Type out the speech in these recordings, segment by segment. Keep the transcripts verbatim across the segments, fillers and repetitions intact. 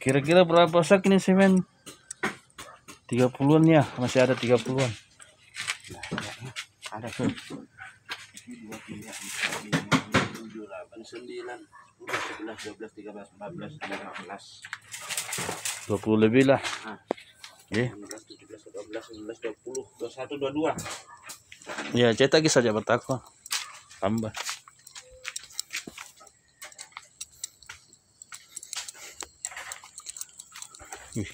Kira-kira berapa sak ini semen? tiga puluhan ya, masih ada tiga puluhan. Ada tuh. dua, tiga, empat, lima, enam, tujuh, delapan, sembilan, sepuluh, sebelas, dua belas, tiga belas, empat belas, lima belas. dua puluh lebih lah. Nah. Oke. enam belas, tujuh belas, delapan belas, sembilan belas, dua puluh, dua puluh satu, dua puluh dua. Ya, cetak saja bertakwa. Tambah. Wih.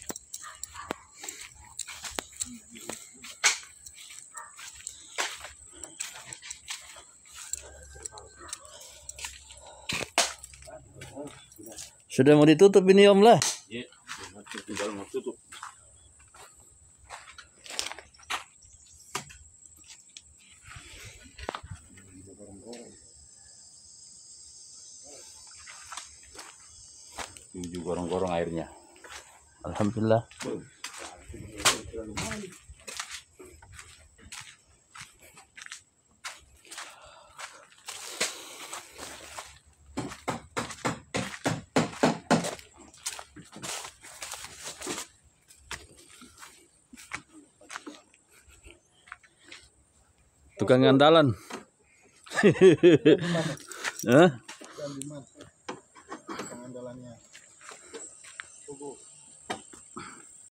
Sudah mau ditutup ini Om lah. Iya, tinggal mau tutup. Tujuh gorong-gorong airnya. Alhamdulillah. Tukang andalan. Hah?